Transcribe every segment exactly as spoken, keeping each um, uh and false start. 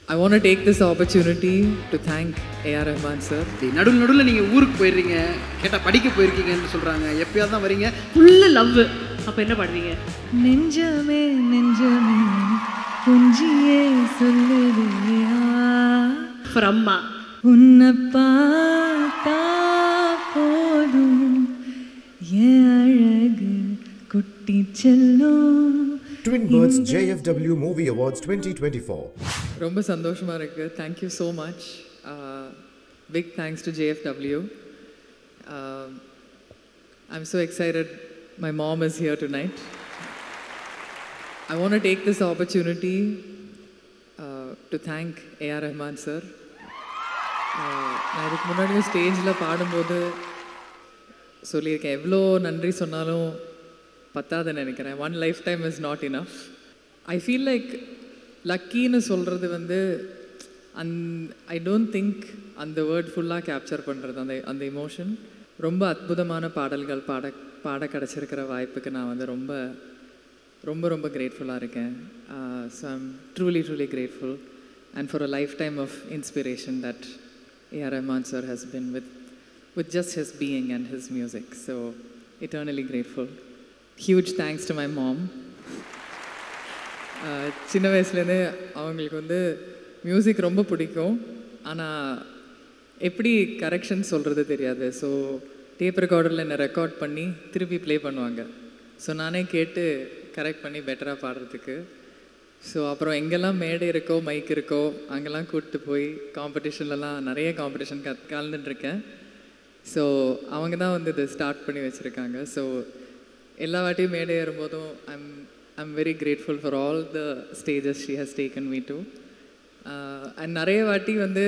I want to take this opportunity to thank A R Rahman sir. நடுவில் நடுவில் நீங்கள் ஊருக்கு போயிடுறீங்க, கேட்டால் படிக்க போயிருக்கீங்கன்னு சொல்கிறாங்க. எப்பயாவது தான் வரீங்க. Full love. அப்போ என்ன பாடுவீங்க? நெஞ்சமே நெஞ்சமே கொஞ்சியே சொல்லுறியா ஃபார் அம்மா. உன்னை பார்த்தா போதும் என் அழகு குட்டி செல்லும். Twin Birds J F W Movie Awards twenty twenty-four. ரொம்ப சந்தோஷமா இருக்கு. Thank you so much. Uh, big thanks to J F W. Uh, I'm so excited. My mom is here tonight. I want to take this opportunity uh, to thank A R Rahman sir. நான் இதுக்கு முன்னாடி ஸ்டேஜில் பாடும்போது சொல்லியிருக்கேன், எவ்வளோ நன்றி சொன்னாலும் பத்தாதுன்னு நினைக்கிறேன். One life time is not enough. I feel like லக்கின்னு சொல்கிறது வந்து அந் ஐ டோன்ட் திங்க் அந்த வேர்ட் ஃபுல்லாக கேப்சர் பண்ணுறது, அந்த அந்த இமோஷன். ரொம்ப அற்புதமான பாடல்கள் பாட பாட கிடச்சிருக்கிற வாய்ப்புக்கு நான் வந்து ரொம்ப ரொம்ப ரொம்ப கிரேட்ஃபுல்லாக இருக்கேன். So I'm truly truly grateful and for a life time of inspiration that A R Rahman sir has been with with just his being and his music. So eternally grateful. Huge thanks to my mom. சின்ன வயசுலேருந்தே அவங்களுக்கு வந்து music ரொம்ப பிடிக்கும், ஆனால் எப்படி correction சொல்கிறது தெரியாது. ஸோ டேப் ரெக்கார்டரில் என்னை ரெக்கார்ட் பண்ணி திருப்பி ப்ளே பண்ணுவாங்க. ஸோ நானே கேட்டு கரெக்ட் பண்ணி பெட்டராக பாடுறதுக்கு. ஸோ அப்புறம் எங்கெல்லாம் மேடை இருக்கோ மைக் இருக்கோ அங்கெல்லாம் கூப்பிட்டு போய் காம்படிஷன்லலாம் நிறைய காம்படிஷன் க கலந்துட்டுருக்கேன். ஸோ அவங்க தான் வந்து இதை ஸ்டார்ட் பண்ணி வச்சுருக்காங்க. ஸோ எல்லா வாட்டியும் மேடை ஏறும்போதும் I'm I'm very grateful for all the stages she has taken me to. And நிறைய வாட்டி வந்து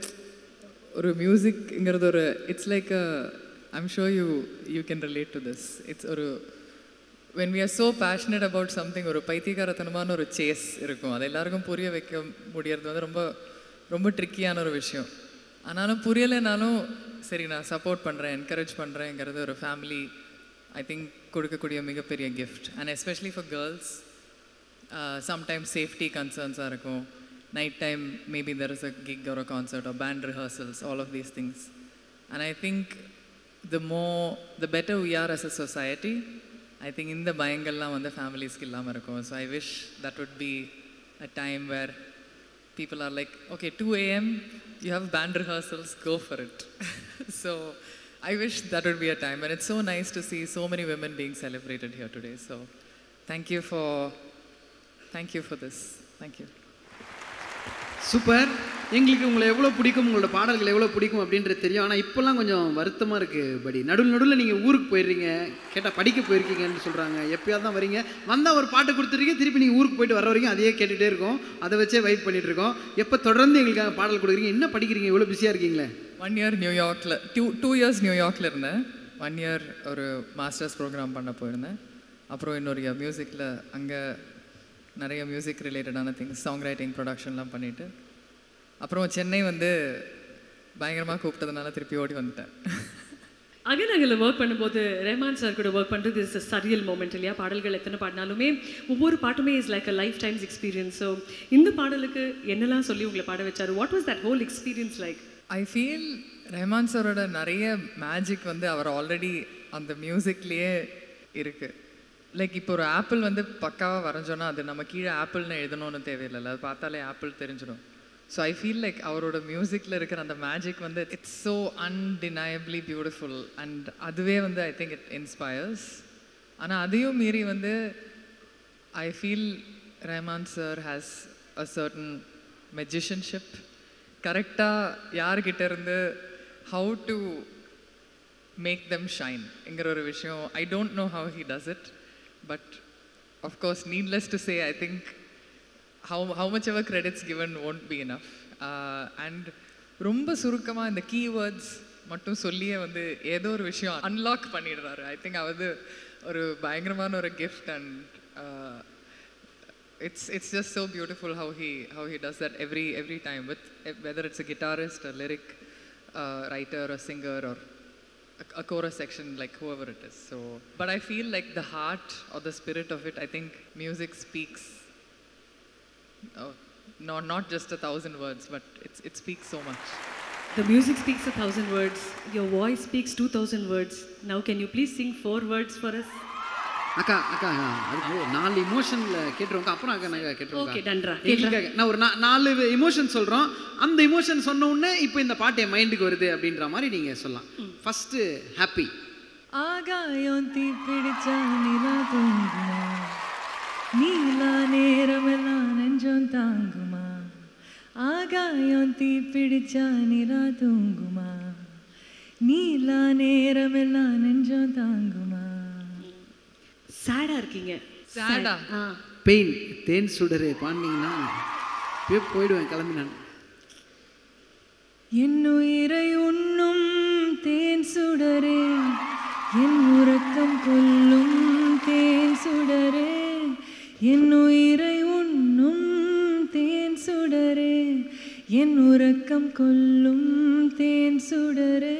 ஒரு மியூசிக்ங்கிறது ஒரு it's like a I'm sure you you can relate to this. It's ஒரு when we are so passionate about something, ஒரு பைத்தியக்காரத்தனமான ஒரு chase இருக்கும். அது எல்லாருக்கும் புரிய வைக்க முடியறது வந்து ரொம்ப ரொம்ப ட்ரிக்கியான ஒரு விஷயம். ஆனாலும் புரியலைனாலும் சரி நான் சப்போர்ட் பண்ணுறேன், என்கரேஜ் பண்ணுறேங்கிறது ஒரு ஃபேமிலி ஐ திங்க் கொடுக்கக்கூடிய மிகப்பெரிய gift. And especially for girls sometimes safety கன்சர்ன்ஸாக இருக்கும். Night time maybe there is a gig or a concert or band rehearsals, all of these things. And I think the more the better we are as a society, I think இந்த பயங்கள்லாம் வந்து ஃபேமிலிஸ்க்கு இல்லாமல் இருக்கும். So I wish that would be a time where people are like okay two AM you have band rehearsals, go for it. So I wish that would be a time and it's so nice to see so many women being celebrated here today. So thank you for thank you for this. Thank you. Super. எங்களுக்கு உங்களை எவ்வளோ பிடிக்கும், உங்களோட பாடல்கள் எவ்வளோ பிடிக்கும் அப்படின்றது தெரியும். ஆனால் இப்போல்லாம் கொஞ்சம் வருத்தமாக இருக்குது படி. நடுவில் நடுவில் நீங்கள் ஊருக்கு போயிடுறீங்க, கேட்டால் படிக்க போயிருக்கீங்கன்னு சொல்கிறாங்க. எப்பயாவது தான் வரீங்க, வந்தால் ஒரு பாட்டு கொடுத்துருக்கீங்க, திருப்பி நீங்கள் ஊருக்கு போயிட்டு வர வரைக்கும் அதையே கேட்டுகிட்டே இருக்கோம், அதை வச்சே வைப் பண்ணிகிட்டு இருக்கோம். எப்போ தொடர்ந்து எங்களுக்காக பாடல் கொடுக்குறீங்க? என்ன படிக்கிறீங்க, இவ்வளோ பிஸியாக இருக்கீங்களே? ஒன் இயர் நியூயார்க்கில் டூ டூ இயர்ஸ் நியூயார்க்கில் இருந்தேன். ஒன் இயர் ஒரு மாஸ்டர்ஸ் ப்ரோக்ராம் பண்ண போயிருந்தேன். அப்புறம் இன்னொரு மியூசிக்கில் அங்கே நிறைய மியூசிக் ரிலேட்டடான திங்ஸ், சாங் ரைட்டிங், ப்ரொடக்ஷன்லாம் பண்ணிவிட்டு அப்புறம் சென்னை வந்து பயங்கரமாக கூப்பிட்டதுனால திருப்பி ஓடி வந்துட்டேன். அகநகரில் ஒர்க் பண்ணும்போது ரஹ்மான் சார் கூட ஒர்க் பண்ணுறது இஸ் அ சரியல் மூமெண்ட் இல்லையா? பாடல்கள் எத்தனை பாடினாலுமே ஒவ்வொரு பாட்டுமே is like a life times experience. So இந்த பாடலுக்கு என்னெல்லாம் சொல்லி உங்களை பாட வச்சார்? What was that whole experience like? I feel Rahman சாரோட நிறைய மேஜிக் வந்து அவர் ஆல்ரெடி அந்த மியூசிக்லேயே இருக்குது. லைக் இப்போ ஒரு ஆப்பிள் வந்து பக்காவாக வரைஞ்சோன்னா அது நம்ம கீழே ஆப்பிள்னு எழுதணும்னு தேவையில்லை, அது பார்த்தாலே ஆப்பிள் தெரிஞ்சிடும். ஸோ ஐ ஃபீல் லைக் அவரோட மியூசிக்கில் இருக்கிற அந்த மேஜிக் வந்து it's so undeniably beautiful and அதுவே வந்து ஐ திங்க் இட் இன்ஸ்பயர்ஸ். ஆனால் அதையும் மீறி வந்து I feel Rahman sir has a certain magicianship. கரெக்டாக யார்கிட்ட இருந்து ஹவு டு மேக் தெம் ஷைன்ங்கிற ஒரு விஷயம் I don't know how he does it. But of course, needless to say, I think how how much ever credits given won't be enough. Uh, and ரொம்ப சுருக்கமாக இந்த keywords மட்டும் சொல்லியே வந்து ஏதோ ஒரு விஷயம் அன்லாக் பண்ணிடுறாரு. ஐ திங்க் அது ஒரு பயங்கரமான ஒரு gift. And it's it's just so beautiful how he how he does that every every time with whether it's a guitarist, a lyric writer, a singer or a chorus section, like whoever it is. So but I feel like the heart or the spirit of it, I think music speaks uh, not not just a thousand words, but it's it speaks so much. The music speaks a thousand words. Your voice speaks two thousand words. Now can you please sing four words for us? அக்கா அக்கா அதுக்கு நாலு இமோஷனில் கேட்டுருவோங்க, அப்புறம் அக்கா நாங்கள் கேட்டுருவோம். Okay டன்ரா. எங்களுக்காக நான் ஒரு நாலு இமோஷன் சொல்கிறோம், அந்த இமோஷன் சொன்ன உடனே இப்போ இந்த பாட்டு என் மைண்டுக்கு வருது அப்படின்ற மாதிரி நீங்கள் சொல்லலாம். First happy. ஆகாயம் தீ பிடிச்சா நிலா தூங்குமா, நீலா நேரமெல்லாம் நெஞ்சம் தாங்குமா. ஆகாயம் தீ பிடிச்சா நிலா தூங்குமா, நீலா நேரமெல்லாம் நெஞ்சம் தாங்குமா. சேடா இருக்கீங்க. சேடா? பெயின். தேன் சுடரே பாண்டிங்கன்னா அப்படியே போயிடுவேன் கிளம்பி நான். என் உயிரை உண்ணும் தேன் சுடரே, என் உறக்கம் கொல்லும் தேன் சுடரே. என் உயிரை உண்ணும் தேன் சுடரே, என் உறக்கம் கொல்லும் தேன் சுடரே.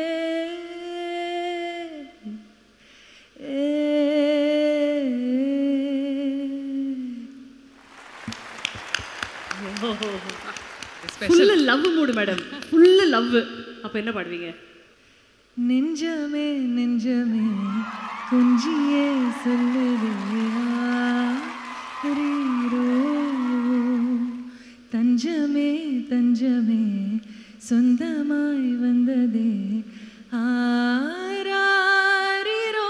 ஃபுல்லா லவ் மூடு மேடம், ஃபுல்லா லவ். அப்ப என்ன பாடுவீங்க? நெஞ்சமே நெஞ்சமே கொஞ்சியே சொல்லுவேயா, தஞ்சமே தஞ்சமே சொந்தமாய் வந்ததே ஆராரிரோ.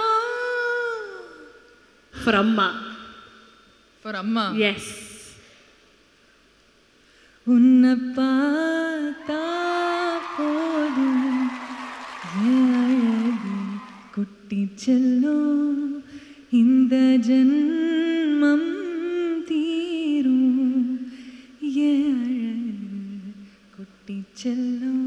For அம்மா. For அம்மா. Yes. உன்னை பார்த்தா போதும் அழகு குட்டி செல்லும், இந்த ஜன்மம் தீரும் அழகு குட்டி செல்லும்.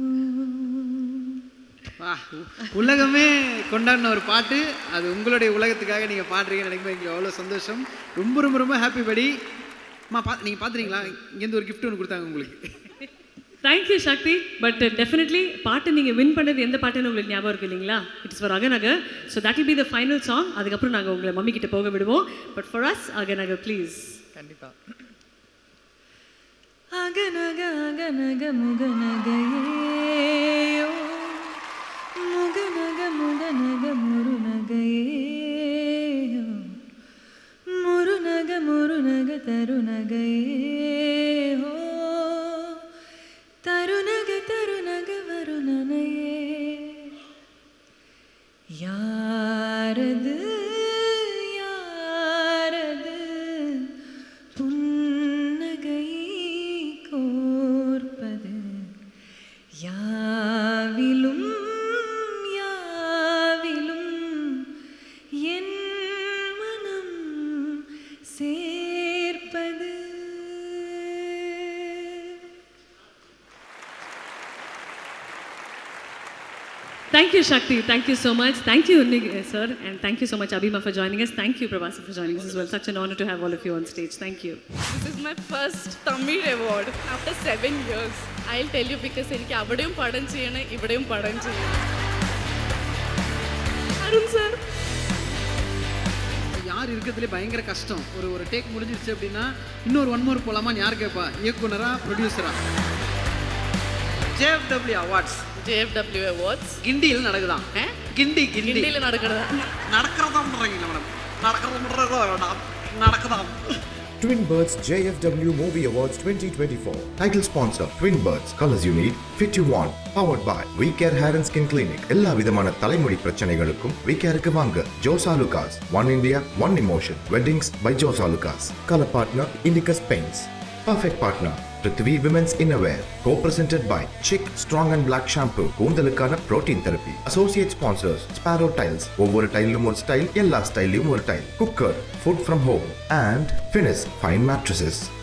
உலகமே கொண்டாடின ஒரு பாட்டு, அது உங்களுடைய உலகத்துக்காக நீங்கள் பாடுறீங்கன்னு நினைக்கும்போது எங்களுக்கு அவ்வளோ சந்தோஷம். ரொம்ப ரொம்ப ரொம்ப ஹாப்பி படி. அம்மா பா நீங்கள் பார்த்துறீங்களா? இங்கேருந்து ஒரு கிஃப்ட் ஒன்று கொடுத்தாங்க உங்களுக்கு. Thank you Sakthi. பட் டெஃபினெட்லி பாட்டு நீங்கள் வின் பண்ணது எந்த பாட்டுன்னு உங்களுக்கு ஞாபகம் இருக்கு இல்லைங்களா? It's for Aganagar. So that will be the final song. அதுக்கப்புறம் நாங்கள் உங்களை மம்மி கிட்ட போக விடுவோம். But for us Aganagar please. கண்டிப்பாக. அகநக அகநக முகநகையோ, முகநக முகநக முருநகையோ, முருநக முருநக தருநகையோ, தருநக தருநக வருணனையே. யாரது யாரது புன்னகை கோர்ப்பது, யாவிலும் யாவிலும் என் மனம் சேர்ப்பது. Thank you, Shakti. Thank you so much. Thank you, Nig, uh, sir. And thank you so much, Abhima, for joining us. Thank you, Prabhasi, for joining us as well. Such an honor to have all of you on stage. Thank you. This is my first Tamil award after seven years. I'll tell you because എനിക്ക് അവിടെയും പഠനം ചെയ്യണം, ഇവിടെയും പഠനം ചെയ്യണം. Arun sir. யார் இருக்கிறதுலே பயங்கர கஷ்டம். ஒரு ஒரு டேக் முடிஞ்சிருச்சு அப்படின்னா இன்னொரு ஒன் மோர் போகலாமான்னு யார் கேட்பா? இயக்குனரா, ப்ரொடியூசரா? J F W Awards. J F W Awards. கிண்டியில் நடக்குதான். கிண்டி கிண்டி கிண்டியில் நடக்கிறதா? நடக்கிறதான்றீங்களா மேடம்? நடக்கிறதா நடக்குதான். Twin Birds J F W Movie Awards twenty twenty-four. Title sponsor Twin Birds. Colors you need, fit you want. Powered by We Care Hair and Skin Clinic. எல்லா விதமான தலைமுடி பிரச்சனைகளுக்கும் We Careக்கு வாங்க. Josa Lucas. One India, One Emotion. Weddings by Josa Lucas. Color partner Indicus Paints. Perfect partner Prithvi Women's Innerwear. Co-presented by Chic Strong and Black Shampoo. கூந்தலுக்கான protein therapy. Associate sponsors Sparrow Tiles. ஒவ்வொரு டைலும் ஒரு style, எல்லா ஸ்டைலையும் ஒரு டைல். Cooker. Food from home. And Finis Fine Mattresses.